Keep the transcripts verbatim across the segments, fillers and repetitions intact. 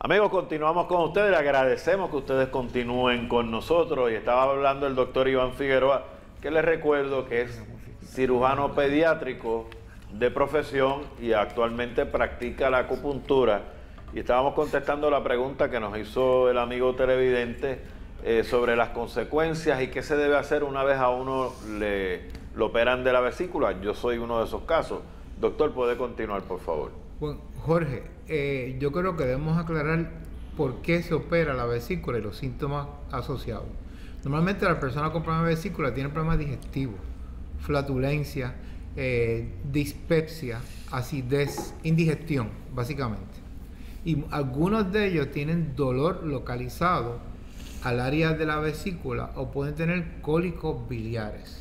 Amigos, continuamos con ustedes, le agradecemos que ustedes continúen con nosotros y estaba hablando el doctor Iván Figueroa, que les recuerdo que es cirujano pediátrico de profesión y actualmente practica la acupuntura, y estábamos contestando la pregunta que nos hizo el amigo televidente eh, sobre las consecuencias y qué se debe hacer una vez a uno le lo operan de la vesícula. Yo soy uno de esos casos. Doctor, ¿puede continuar, por favor? Bueno, Jorge, eh, yo creo que debemos aclarar por qué se opera la vesícula y los síntomas asociados. Normalmente la persona con problemas de vesícula tiene problemas digestivos, flatulencia, eh, dispepsia, acidez, indigestión, básicamente. Y algunos de ellos tienen dolor localizado al área de la vesícula o pueden tener cólicos biliares.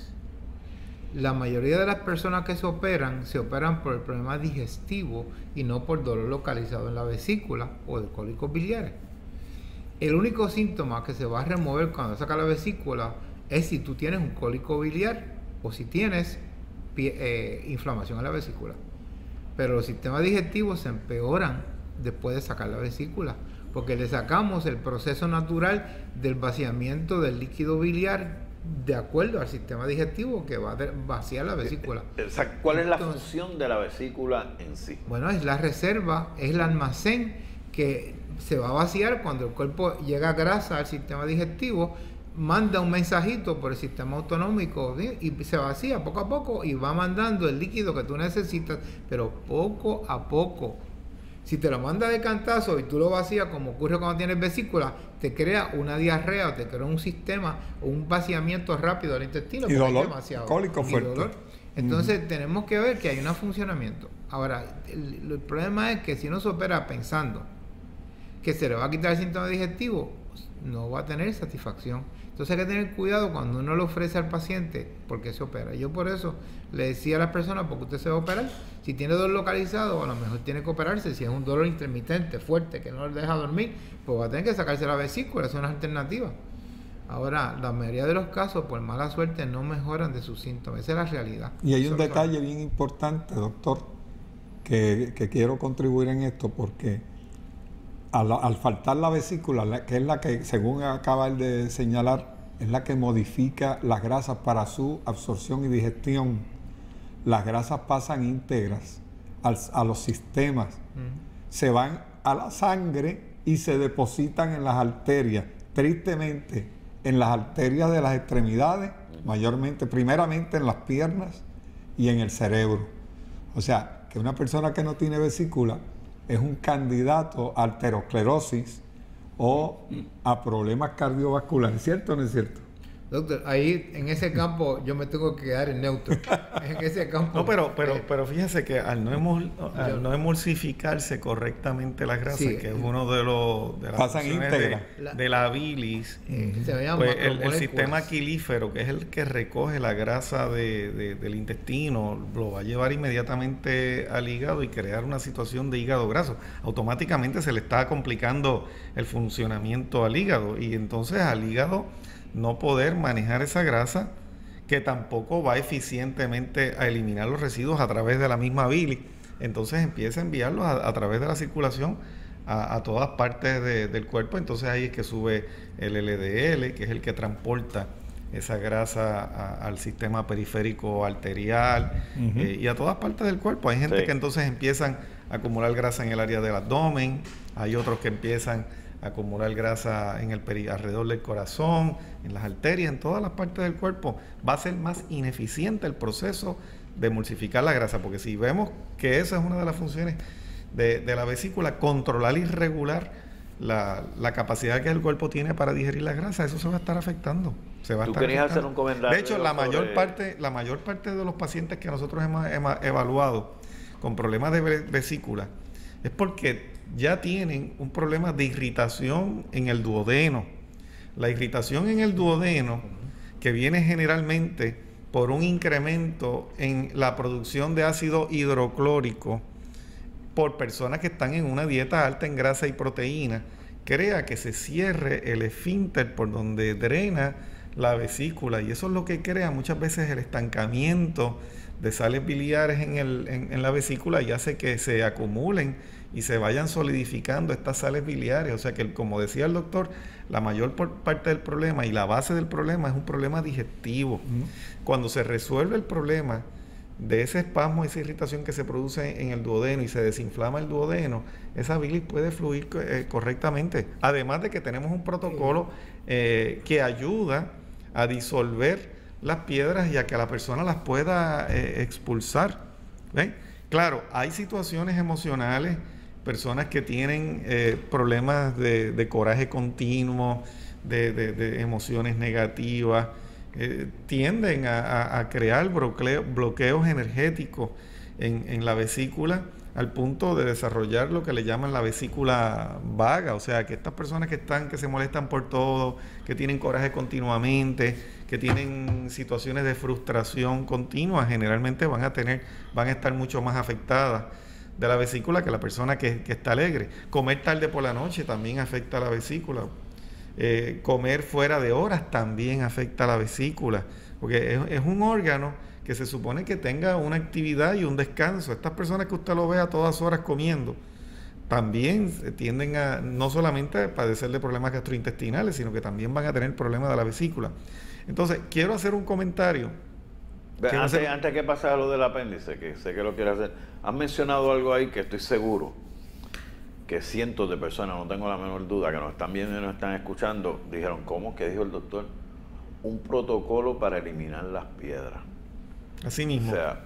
La mayoría de las personas que se operan, se operan por el problema digestivo y no por dolor localizado en la vesícula o de cólicos biliares. El único síntoma que se va a remover cuando saca la vesícula es si tú tienes un cólico biliar o si tienes eh, inflamación en la vesícula. Pero los sistemas digestivos se empeoran después de sacar la vesícula, porque le sacamos el proceso natural del vaciamiento del líquido biliar de acuerdo al sistema digestivo que va a vaciar la vesícula. ¿Cuál es la Entonces, función de la vesícula en sí? Bueno, es la reserva, es el almacén que se va a vaciar cuando el cuerpo llega grasa al sistema digestivo, manda un mensajito por el sistema autonómico, ¿sí? Y se vacía poco a poco y va mandando el líquido que tú necesitas, pero poco a poco. Si te lo manda de cantazo y tú lo vacías, como ocurre cuando tienes vesícula, te crea una diarrea o te crea un sistema o un vaciamiento rápido del intestino. Y dolor, demasiado, cólico y fuerte. Dolor. Entonces uh-huh. tenemos que ver que hay un funcionamiento. Ahora, el, el problema es que si uno se opera pensando que se le va a quitar el síntoma digestivo, no va a tener satisfacción. Entonces hay que tener cuidado cuando uno le ofrece al paciente por qué se opera. Yo por eso le decía a las personas, porque usted se va a operar, si tiene dolor localizado, a lo mejor tiene que operarse. Si es un dolor intermitente, fuerte, que no le deja dormir, pues va a tener que sacarse la vesícula, es una alternativa. Ahora, la mayoría de los casos, por mala suerte, no mejoran de sus síntomas. Esa es la realidad. Y hay un Eso detalle bien importante, doctor, que, que quiero contribuir en esto, porque Al, al faltar la vesícula, la, que es la que, según acaba de señalar, es la que modifica las grasas para su absorción y digestión, las grasas pasan íntegras al, a los sistemas, uh-huh. se van a la sangre y se depositan en las arterias, tristemente en las arterias de las extremidades, mayormente, primeramente en las piernas y en el cerebro. O sea, que una persona que no tiene vesícula es un candidato a arteriosclerosis o a problemas cardiovasculares, ¿cierto o no es cierto? Doctor, ahí en ese campo yo me tengo que quedar en neutro. En ese campo. No, pero, pero, eh, pero fíjese que al no, emul, al yo, no emulsificarse correctamente las grasas, sí, que es uno de los de las pasan íntegras de, de la bilis, eh, se pues el, el sistema aquilífero, que es el que recoge la grasa de, de, del intestino, lo va a llevar inmediatamente al hígado y crear una situación de hígado graso. Automáticamente se le está complicando el funcionamiento al hígado y entonces al hígado no poder manejar esa grasa, que tampoco va eficientemente a eliminar los residuos a través de la misma bilis, entonces empieza a enviarlos a, a través de la circulación a, a todas partes de, del cuerpo. Entonces ahí es que sube el L D L, que es el que transporta esa grasa a, al sistema periférico arterial, uh-huh. eh, y a todas partes del cuerpo. Hay gente sí. que entonces empiezan a acumular grasa en el área del abdomen, hay otros que empiezan acumular grasa en el peri alrededor del corazón, en las arterias, en todas las partes del cuerpo. Va a ser más ineficiente el proceso de emulsificar la grasa, porque si vemos que esa es una de las funciones de, de la vesícula, controlar y regular la, la capacidad que el cuerpo tiene para digerir la grasa, eso se va a estar afectando. Se va a ¿Tú estar querías afectando. hacer un comentario? De hecho, la sobre... mayor parte, la mayor parte de los pacientes que nosotros hemos, hemos evaluado con problemas de vesícula es porque ya tienen un problema de irritación en el duodeno. La irritación en el duodeno, que viene generalmente por un incremento en la producción de ácido hidroclórico por personas que están en una dieta alta en grasa y proteína, crea que se cierre el esfínter por donde drena la vesícula, y eso es lo que crea muchas veces el estancamiento de sales biliares en, el, en, en la vesícula, y hace que se acumulen y se vayan solidificando estas sales biliares. O sea que, como decía el doctor, la mayor parte del problema y la base del problema es un problema digestivo. Mm. Cuando se resuelve el problema de ese espasmo, esa irritación que se produce en el duodeno y se desinflama el duodeno, esa bilis puede fluir eh, correctamente. Además de que tenemos un protocolo eh, que ayuda a disolver las piedras y a que la persona las pueda eh, expulsar. ¿Ven? Claro, hay situaciones emocionales, personas que tienen eh, problemas de, de coraje continuo, de, de, de emociones negativas, eh, tienden a, a, a crear bloqueo, bloqueos energéticos en, en la vesícula, al punto de desarrollar lo que le llaman la vesícula vaga. O sea, que estas personas que están, que se molestan por todo, que tienen coraje continuamente, que tienen situaciones de frustración continua, generalmente van a tener, van a estar mucho más afectadas de la vesícula que la persona que, que está alegre. Comer tarde por la noche también afecta a la vesícula. Eh, comer fuera de horas también afecta a la vesícula, porque es, es un órgano que se supone que tenga una actividad y un descanso. Estas personas que usted lo ve a todas horas comiendo, también tienden a no solamente a padecer de problemas gastrointestinales, sino que también van a tener problemas de la vesícula. Entonces, quiero hacer un comentario. Antes, hacer... antes que pase a lo del apéndice, que sé que lo quiere hacer, han mencionado algo ahí que estoy seguro que cientos de personas, no tengo la menor duda, que nos están viendo y nos están escuchando, dijeron, ¿cómo? ¿Qué dijo el doctor? Un protocolo para eliminar las piedras. Así mismo. O sea,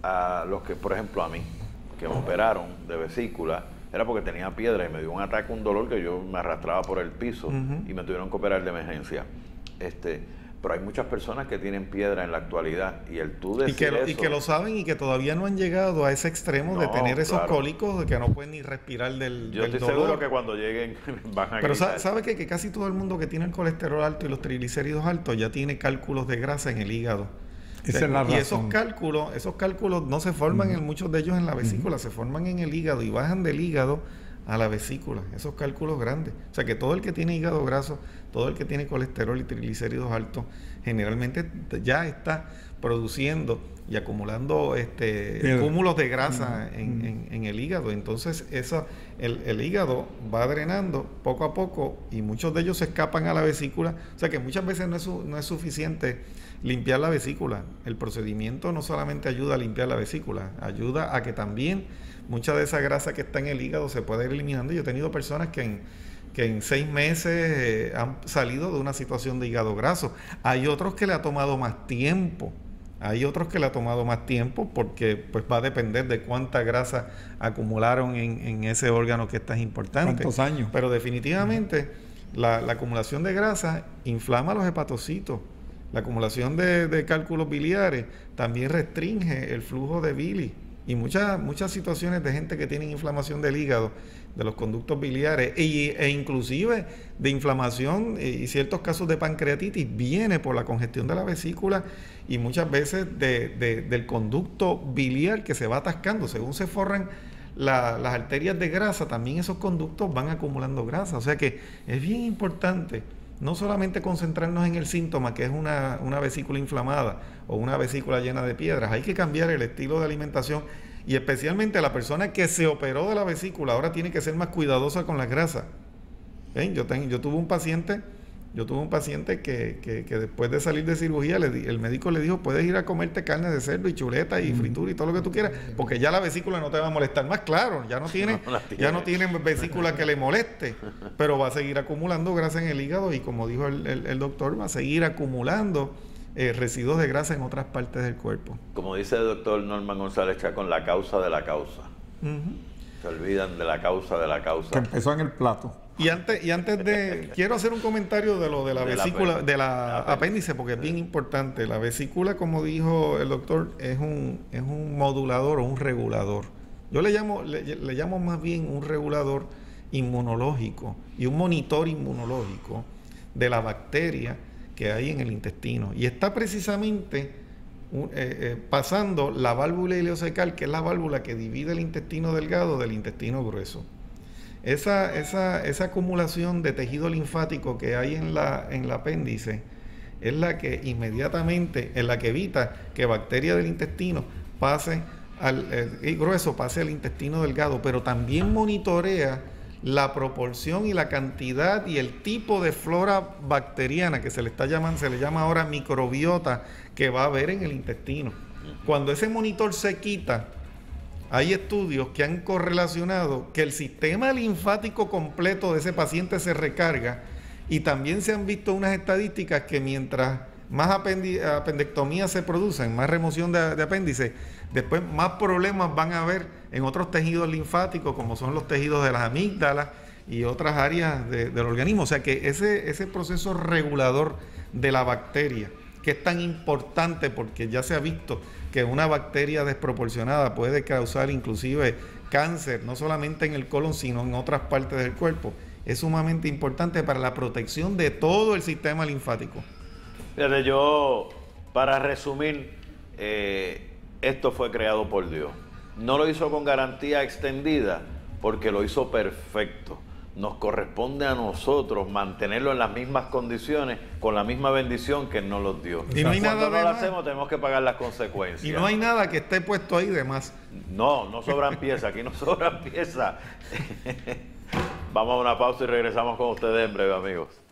a los que, por ejemplo, a mí, que me operaron de vesícula, era porque tenía piedra y me dio un ataque, un dolor que yo me arrastraba por el piso, uh-huh. y me tuvieron que operar de emergencia. Este, pero hay muchas personas que tienen piedra en la actualidad, y el tú decir y que, lo, eso, y que lo saben y que todavía no han llegado a ese extremo no, de tener esos claro. cólicos de que no pueden ni respirar del, yo del estoy dolor. seguro que cuando lleguen van a Pero gritar. ¿sabe qué? Que casi todo el mundo que tiene el colesterol alto y los triglicéridos altos ya tiene cálculos de grasa en el hígado. Esa es la y razón. esos cálculos, esos cálculos no se forman uh-huh. en muchos de ellos en la vesícula, uh-huh. se forman en el hígado y bajan del hígado a la vesícula, esos cálculos grandes. O sea que todo el que tiene hígado graso, todo el que tiene colesterol y triglicéridos altos, generalmente ya está produciendo y acumulando este cúmulos de grasa uh-huh. en, en, en el hígado. Entonces esa, el, el hígado va drenando poco a poco y muchos de ellos se escapan a la vesícula. O sea que muchas veces no es, su, no es suficiente limpiar la vesícula. El procedimiento no solamente ayuda a limpiar la vesícula, ayuda a que también mucha de esa grasa que está en el hígado se pueda ir eliminando. Yo he tenido personas que en, que en seis meses eh, han salido de una situación de hígado graso. Hay otros que le ha tomado más tiempo. Hay otros que le ha tomado más tiempo porque pues va a depender de cuánta grasa acumularon en, en ese órgano que es tan importante. ¿Cuántos años? Pero definitivamente la, la acumulación de grasa inflama los hepatocitos. La acumulación de, de cálculos biliares también restringe el flujo de bilis. Y muchas, muchas situaciones de gente que tiene inflamación del hígado, de los conductos biliares, e, e inclusive de inflamación y ciertos casos de pancreatitis, viene por la congestión de la vesícula y muchas veces de, de, del conducto biliar que se va atascando. Según se forran la, las arterias de grasa, también esos conductos van acumulando grasa. O sea que es bien importante no solamente concentrarnos en el síntoma, que es una, una vesícula inflamada o una vesícula llena de piedras. Hay que cambiar el estilo de alimentación y especialmente la persona que se operó de la vesícula ahora tiene que ser más cuidadosa con las grasas. ¿Ven? Yo, ten, yo tuve un paciente, yo tuve un paciente que, que, que después de salir de cirugía le di, el médico le dijo, puedes ir a comerte carne de cerdo y chuleta y fritura y todo lo que tú quieras, porque ya la vesícula no te va a molestar más. Claro, ya no tiene, no tiene. ya no tiene vesícula que le moleste, pero va a seguir acumulando grasa en el hígado y, como dijo el, el, el doctor, va a seguir acumulando eh, residuos de grasa en otras partes del cuerpo. Como dice el doctor Norman González Chacón, la causa de la causa. Uh-huh. Se olvidan de la causa de la causa. Que empezó en el plato. Y antes, y antes de... quiero hacer un comentario de lo de la de vesícula, la, de la apéndice, porque es bien importante. La vesícula, como dijo el doctor, es un, es un modulador o un regulador. Yo le llamo, le, le llamo más bien un regulador inmunológico y un monitor inmunológico de la bacteria que hay en el intestino. Y está precisamente uh, eh, eh, pasando la válvula ileocecal, que es la válvula que divide el intestino delgado del intestino grueso. Esa, esa, esa acumulación de tejido linfático que hay en la, en el apéndice es la que inmediatamente, es la que evita que bacterias del intestino pasen al eh, grueso, pase al intestino delgado, pero también monitorea la proporción y la cantidad y el tipo de flora bacteriana que se le está llamando, se le llama ahora microbiota, que va a haber en el intestino. Cuando ese monitor se quita, hay estudios que han correlacionado que el sistema linfático completo de ese paciente se recarga, y también se han visto unas estadísticas que mientras más apendectomías se producen, más remoción de, de apéndice, después más problemas van a haber en otros tejidos linfáticos, como son los tejidos de las amígdalas y otras áreas de, del organismo. O sea que ese, ese proceso regulador de la bacteria, que es tan importante porque ya se ha visto que una bacteria desproporcionada puede causar inclusive cáncer, no solamente en el colon, sino en otras partes del cuerpo, es sumamente importante para la protección de todo el sistema linfático. Fíjate, yo, para resumir, eh, esto fue creado por Dios. No lo hizo con garantía extendida, porque lo hizo perfecto. Nos corresponde a nosotros mantenerlo en las mismas condiciones, con la misma bendición que Él nos los dio. Y no hay Cuando nada no de lo más. hacemos, tenemos que pagar las consecuencias. Y no hay nada que esté puesto ahí de más. No, no sobran piezas, aquí no sobran piezas. Vamos a una pausa y regresamos con ustedes en breve, amigos.